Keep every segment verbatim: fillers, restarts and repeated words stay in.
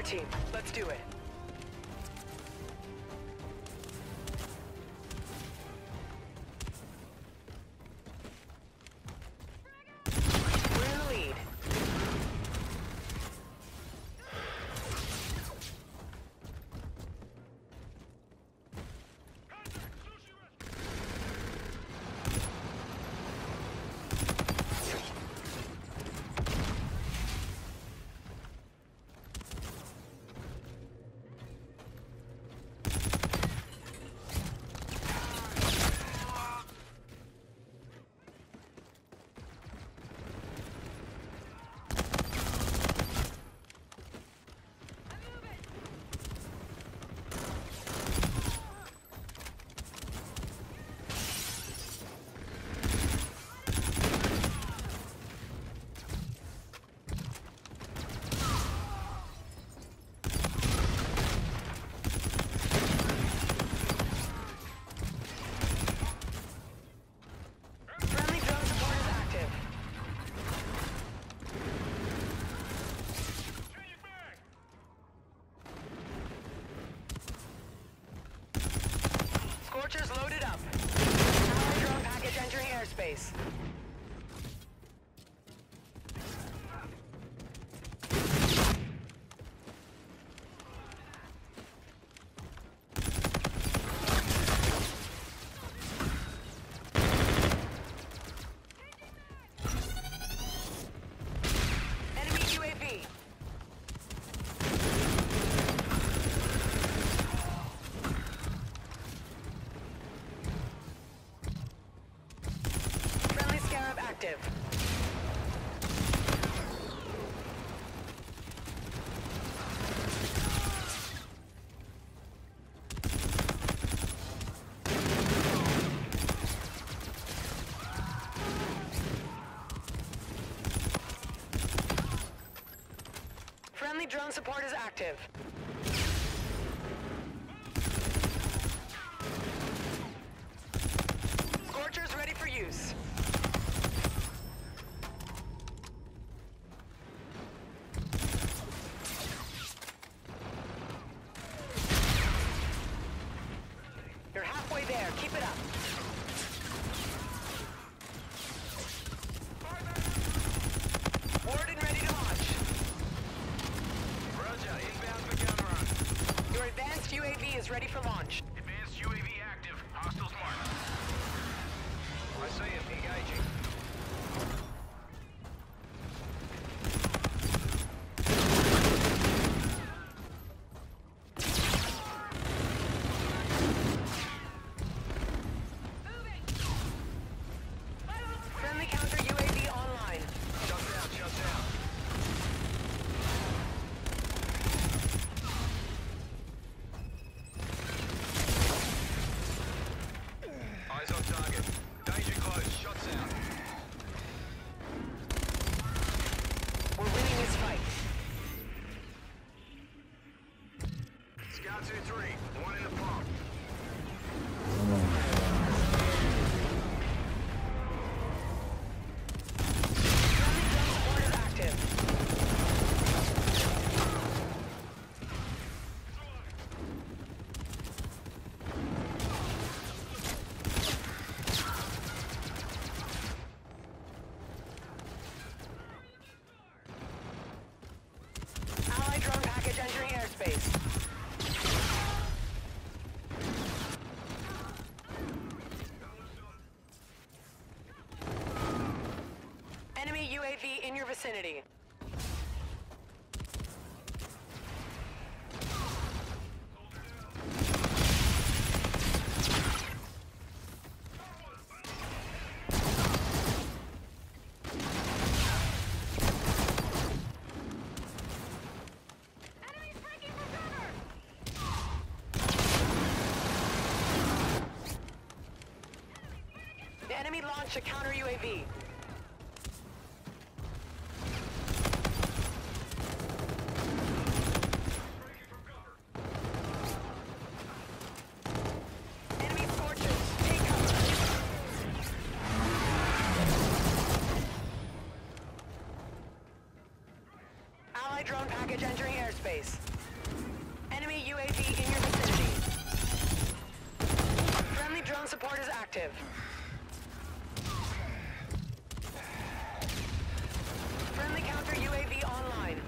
team. Let's do it. We're in the lead. Scorchers loaded up. Allied drone package entering airspace. Enemy U A V. Active. Friendly drone support is active. Scorchers ready for use. You're halfway there. Keep it up. Board and ready to launch. Roger, inbound for gun run. Your advanced U A V is ready for launch. Advanced U A V active. Hostiles marked. I see him. Engaging. Friendly counter U A V online. Shut down, shut down. Eyes on target. Danger close. Shots out. We're winning this fight. Scout two three. One in the pump. Support is active. Allied drone package entering airspace. Enemy U A V in your vicinity. The enemy launched a counter U A V. Enemy Scorchers, take cover. Allied drone package entering airspace. Enemy U A V in your vicinity. Friendly drone support is active. Friendly counter U A V online.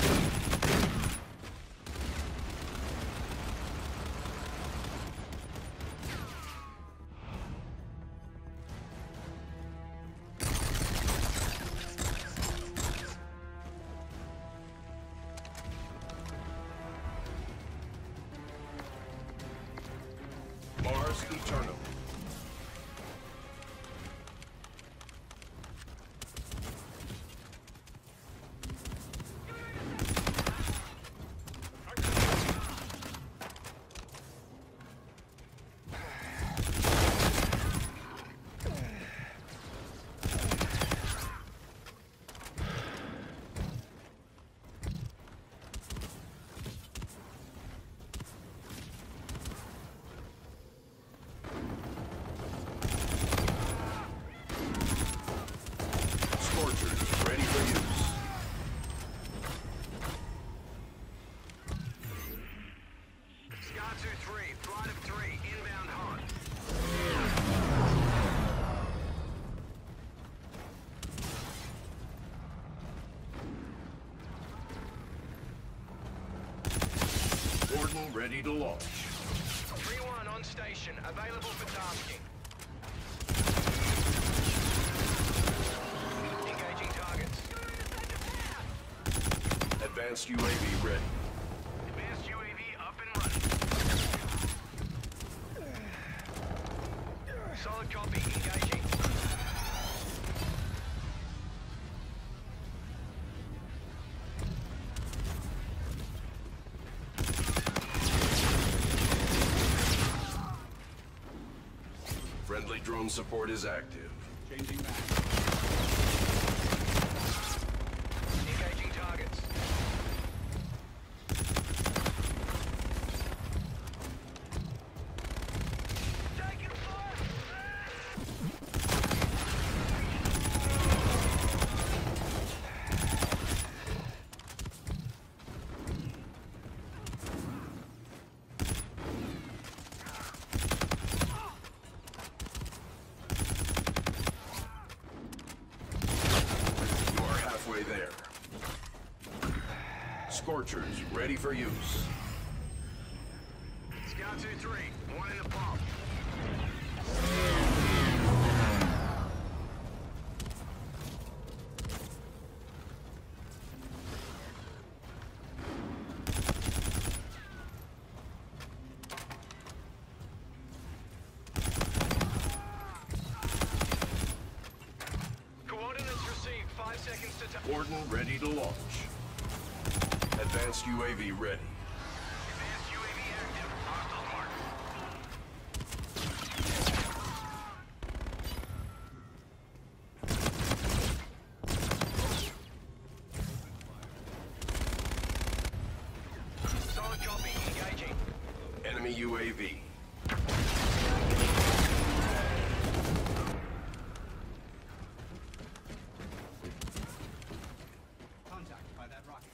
Mars Eternal. Scorchers ready for use. Scar two three, flight of three, inbound hot. Gordon ready to launch. three one on station, available for tasking. Engaging targets. Advanced U A V ready. Advanced U A V up and running. Solid copy, engaging. Friendly drone support is active. Changing back. Engaging targets. Taking fire! You are halfway there. Scorchers ready for use. Scout two three, one in the pump. Coordinates received, five seconds to touch. Gordon ready to launch. Advanced U A V ready. Advanced U A V active, hostile mark. Solid copy, engaging. Enemy U A V. Contact by that rocket.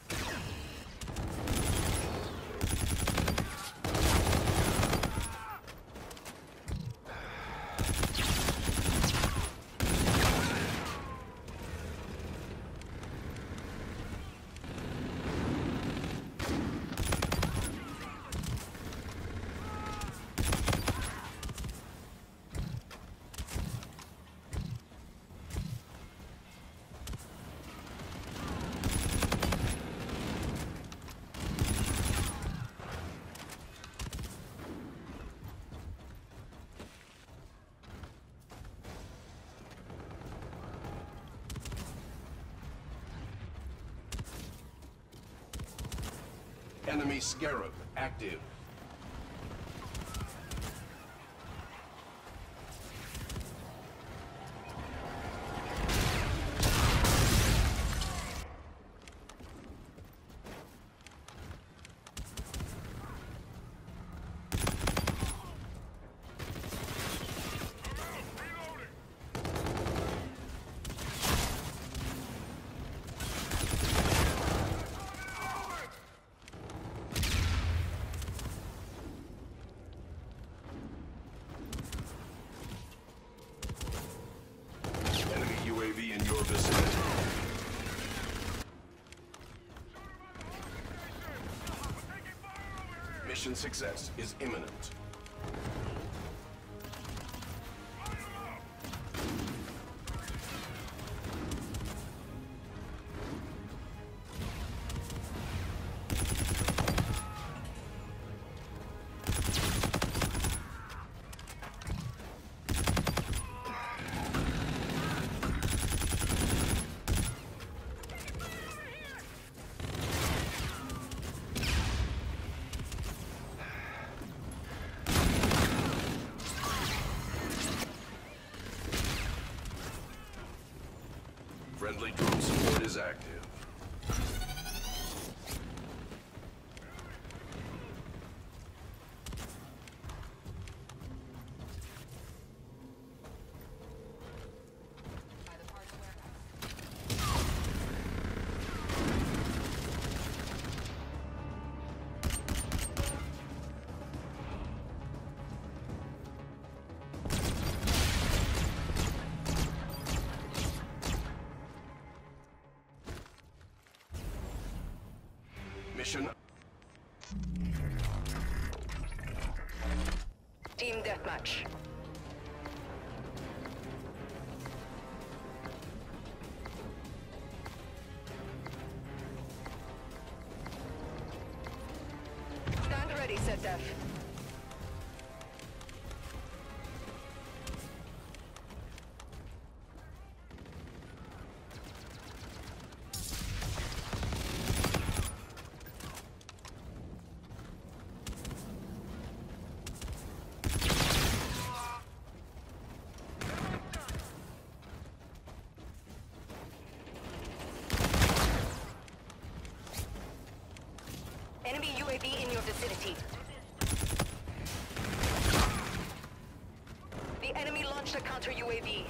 Enemy Scarab active. Mission success is imminent. Friendly drone support is active. Mission. Team deathmatch. Stand ready, set def. Enemy U A V in your vicinity. The enemy launched a counter U A V.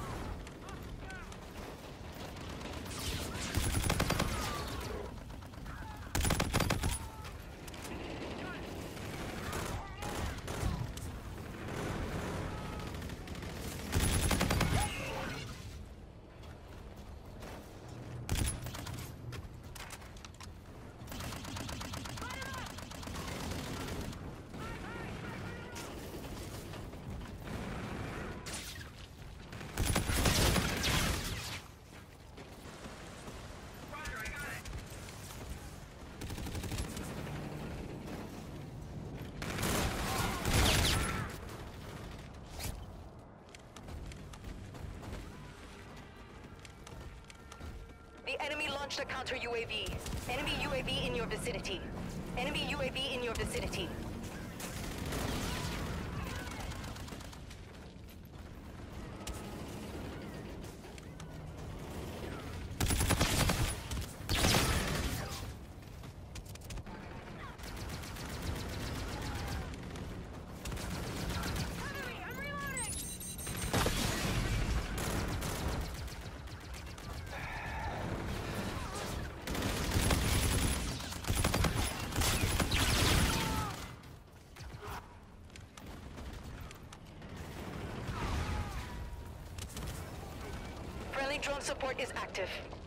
The enemy launched a counter U A V. Enemy U A V in your vicinity. Enemy U A V in your vicinity. Friendly drone support is active.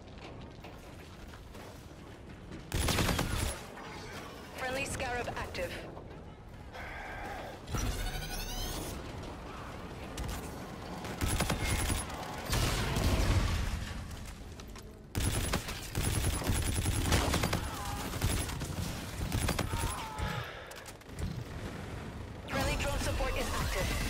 Friendly Scarab active. Friendly drone support is active.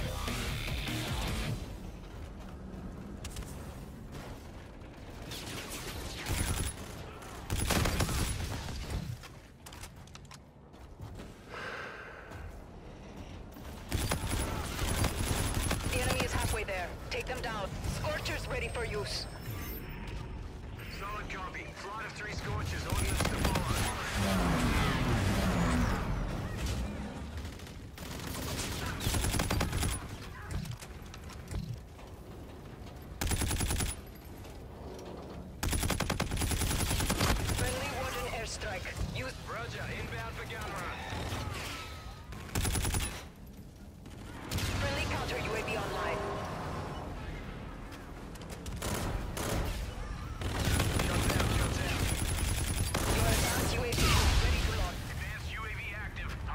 There. Take them down. Scorchers ready for use. Solid copy. Flight of three Scorchers, ordnance to follow. Friendly Warden airstrike. Use. Roger, inbound for gun run. Friendly counter U A V online. Shots out, shots out. Your advanced U A V is ready to launch. Advanced U A V active.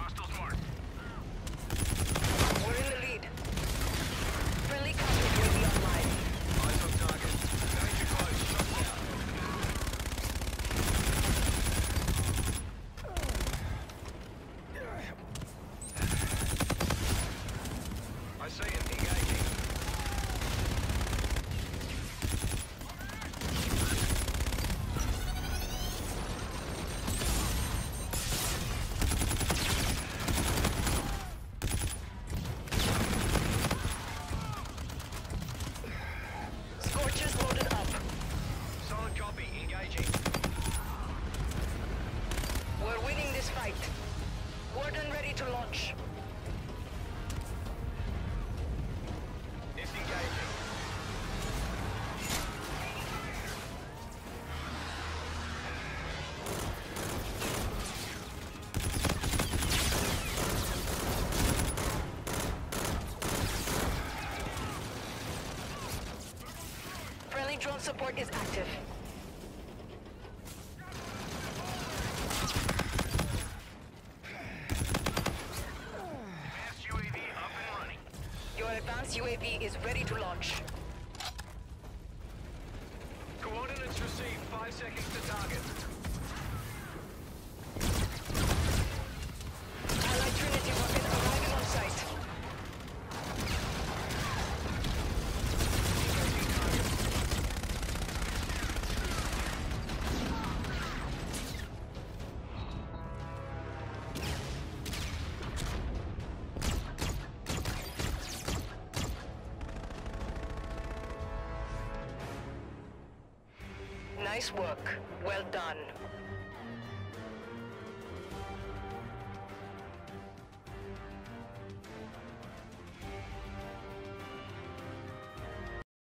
to launch. Disengaging. Friendly drone support is active. Advanced U A V up and running. Your advanced U A V is ready to launch. Coordinates received. Five seconds to target. Allied Trinity rocket arriving on site. Nice work. Well done.